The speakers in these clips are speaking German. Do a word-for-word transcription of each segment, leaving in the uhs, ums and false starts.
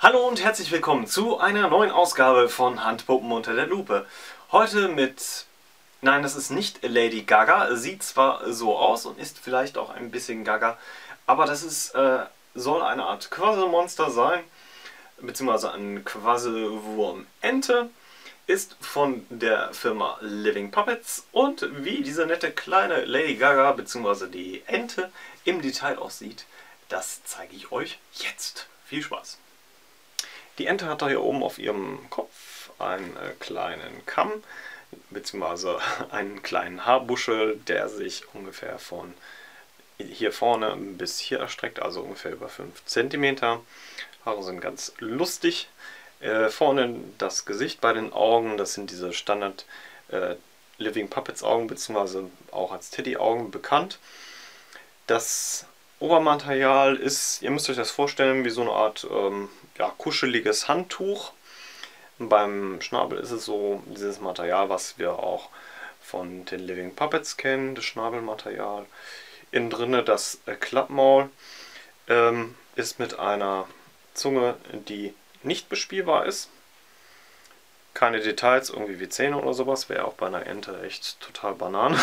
Hallo und herzlich willkommen zu einer neuen Ausgabe von Handpuppen unter der Lupe. Heute mit... Nein, das ist nicht Lady Gaga. Sieht zwar so aus und ist vielleicht auch ein bisschen Gaga, aber das ist, äh, soll eine Art Quasselmonster sein, beziehungsweise ein Quasselwurm-Ente. Ist von der Firma Living Puppets und wie diese nette kleine Lady Gaga bzw. die Ente im Detail aussieht, das zeige ich euch jetzt. Viel Spaß! Die Ente hat da hier oben auf ihrem Kopf einen äh, kleinen Kamm bzw. einen kleinen Haarbuschel, der sich ungefähr von hier vorne bis hier erstreckt, also ungefähr über fünf Zentimeter. Haare sind ganz lustig. Äh, vorne das Gesicht bei den Augen, das sind diese Standard äh, Living Puppets Augen, beziehungsweise auch als Teddy Augen bekannt. Das Obermaterial ist, ihr müsst euch das vorstellen, wie so eine Art ähm, ja, kuscheliges Handtuch. Beim Schnabel ist es so dieses Material, was wir auch von den Living Puppets kennen, das Schnabelmaterial. Innen drinne das äh, Klappmaul ähm, ist mit einer Zunge, die nicht bespielbar ist. Keine Details, irgendwie wie Zähne oder sowas, wäre auch bei einer Ente echt total Banane.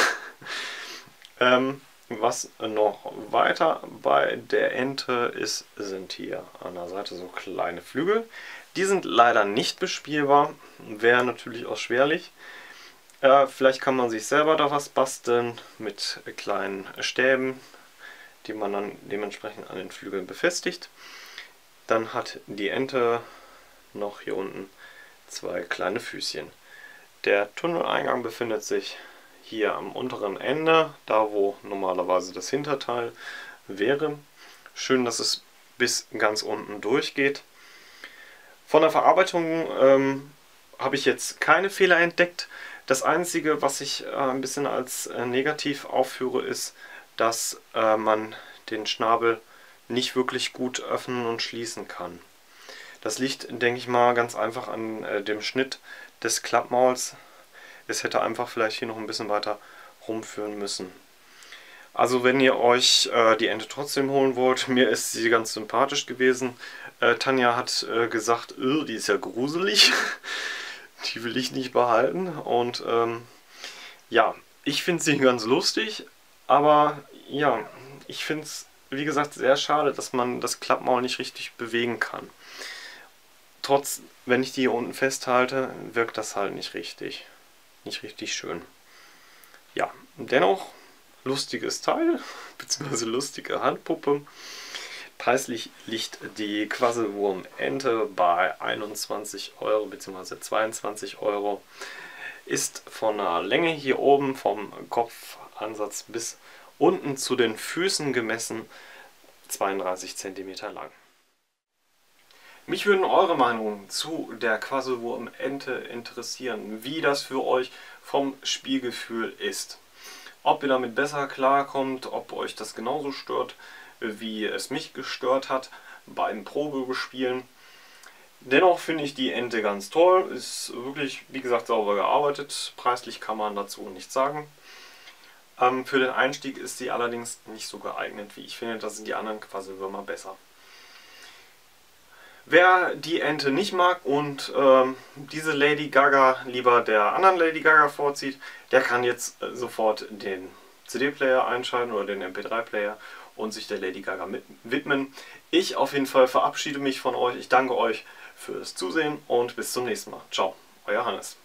ähm, was noch weiter bei der Ente ist, sind hier an der Seite so kleine Flügel. Die sind leider nicht bespielbar, wäre natürlich auch schwerlich. Äh, vielleicht kann man sich selber da was basteln mit kleinen Stäben, die man dann dementsprechend an den Flügeln befestigt. Dann hat die Ente noch hier unten zwei kleine Füßchen. Der Tunneleingang befindet sich hier am unteren Ende, da wo normalerweise das Hinterteil wäre. Schön, dass es bis ganz unten durchgeht. Von der Verarbeitung ähm, habe ich jetzt keine Fehler entdeckt. Das Einzige, was ich äh, ein bisschen als äh, negativ aufführe, ist, dass äh, man den Schnabel nicht wirklich gut öffnen und schließen kann. Das liegt, denke ich mal, ganz einfach an äh, dem Schnitt des Klappmauls. Es hätte einfach vielleicht hier noch ein bisschen weiter rumführen müssen. Also wenn ihr euch äh, die Ente trotzdem holen wollt, mir ist sie ganz sympathisch gewesen. Äh, Tanja hat äh, gesagt, die ist ja gruselig, die will ich nicht behalten. Und ähm, ja, ich finde sie ganz lustig, aber ja, ich finde es, wie gesagt, sehr schade, dass man das Klappmaul nicht richtig bewegen kann. Trotz, wenn ich die hier unten festhalte, wirkt das halt nicht richtig. Nicht richtig schön. Ja, dennoch lustiges Teil, beziehungsweise lustige Handpuppe. Preislich liegt die Quasselwurm-Ente bei einundzwanzig Euro bzw. zweiundzwanzig Euro. Ist von der Länge hier oben vom Kopfansatz bis unten zu den Füßen gemessen zweiunddreißig Zentimeter lang. Mich würden eure Meinungen zu der Quasselwurm-Ente interessieren, wie das für euch vom Spielgefühl ist. Ob ihr damit besser klarkommt, ob euch das genauso stört, wie es mich gestört hat beim Probespielen. Dennoch finde ich die Ente ganz toll, ist wirklich, wie gesagt, sauber gearbeitet. Preislich kann man dazu nichts sagen. Ähm, für den Einstieg ist sie allerdings nicht so geeignet, wie ich finde, da sind die anderen Quasselwürmer besser. Wer die Ente nicht mag und ähm, diese Lady Gaga lieber der anderen Lady Gaga vorzieht, der kann jetzt äh, sofort den C D-Player einschalten oder den M P drei Player und sich der Lady Gaga mit widmen. Ich auf jeden Fall verabschiede mich von euch. Ich danke euch fürs Zusehen und bis zum nächsten Mal. Ciao, euer Hannes.